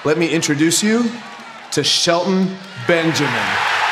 let me introduce you to Shelton Benjamin.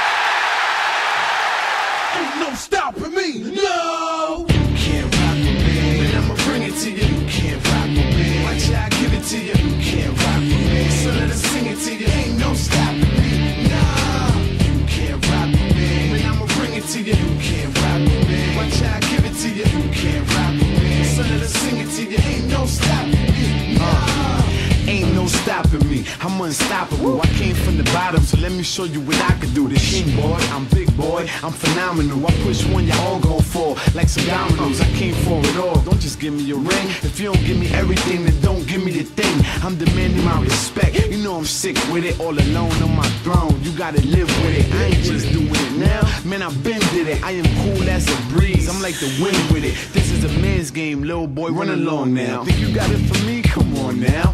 Ain't no stopping me, no! You can't rock with me, and I'ma bring it to you. You can't rock with me, watch how I give it to you. You can't rock with me, so let us sing it to you. Ain't no stopping me, nah. You can't rock with me, and I'ma bring it to you. You can't rock with me, watch how I give it to you. You can't rock with me, so let us sing it to you. Ain't no stopping me, nah. Ain't no stopping me, I'm unstoppable. I came from the bottom, so let me show you what I can do. This king boy, I'm big boy, I'm phenomenal. I push one, y'all all gon' fall like some dominoes. I came for it all, don't just give me a ring. If you don't give me everything, then don't give me the thing. I'm demanding my respect, you know I'm sick with it. All alone on my throne, you gotta live with it. I ain't just doing it now, man, I've been did it. I am cool as a breeze, I'm like the wind with it. This is a man's game, little boy, run along now. Think you got it for me? Come on now.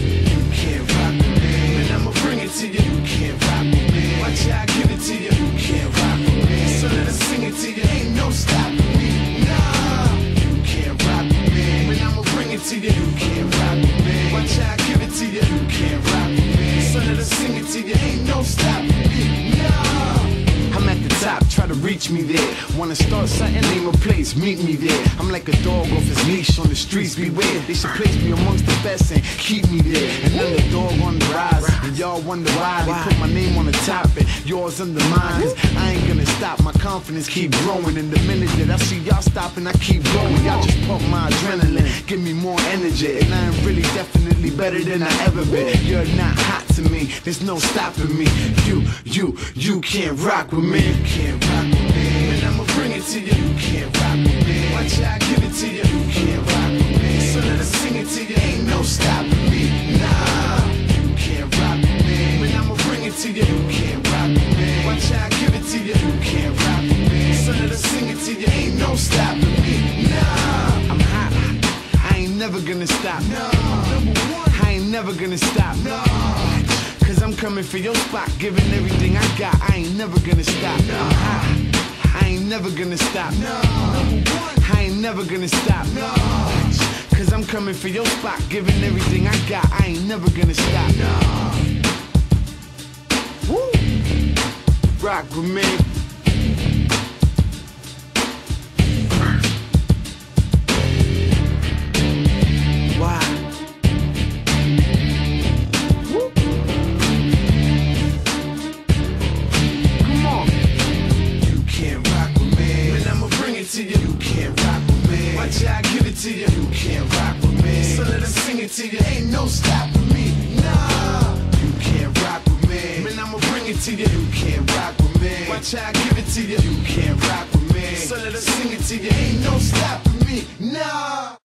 To you, you can't rock with me. Watch how I give it to you. You can't rock with me, so let us sing it to you. Ain't no stopping me, nah. You can't rock with me, when I'ma bring it to you. You can't rock with me. Watch how I give it to you. You can't rock with me, so let us sing it to you. Ain't no stopping me, nah. I'm at the top, try to reach me there. Wanna start something, name a place, meet me there. I'm like a dog off his leash on the streets, beware. They should place me amongst the best and keep me there. And I'm the dog on the rise, and y'all wonder why they put my name on the top and yours under mine. Cause I ain't gonna stop, my confidence keep growing. And the minute that I see y'all stopping, I keep going. Y'all just pump my adrenaline, give me more energy. And I am really definitely better than I ever been. You're not hot to me, there's no stopping me. You can't rock with me. You can't rock with me, and I'ma bring it to you. You can't rock with me, watch how I give it to you. You can't rock with me, so let us sing it to you. Ain't no stopping me, nah. You can't rock with me, when I'ma bring it to you. You can't rock with me, watch how I give it to you. You can't rock with me, so let us sing it to you. Ain't no stopping me, nah. I'm hot, I ain't never gonna stop. No, I ain't never gonna stop. No. Cause I'm coming for your spot, giving everything I got. I ain't never gonna stop. No. I ain't never gonna stop. No. I ain't never gonna stop. No. Cause I'm coming for your spot, giving everything I got. I ain't never gonna stop. No. Woo. Rock with me. To you. You can't rock with me, watch how I give it to you. You can't rock with me, so let us sing it to you. Ain't no stopping me, nah. You can't rock with me, man, I'ma bring it to you. You can't rock with me, watch how I give it to you. You can't rock with me, so let us sing it to you. Ain't no stopping me, nah.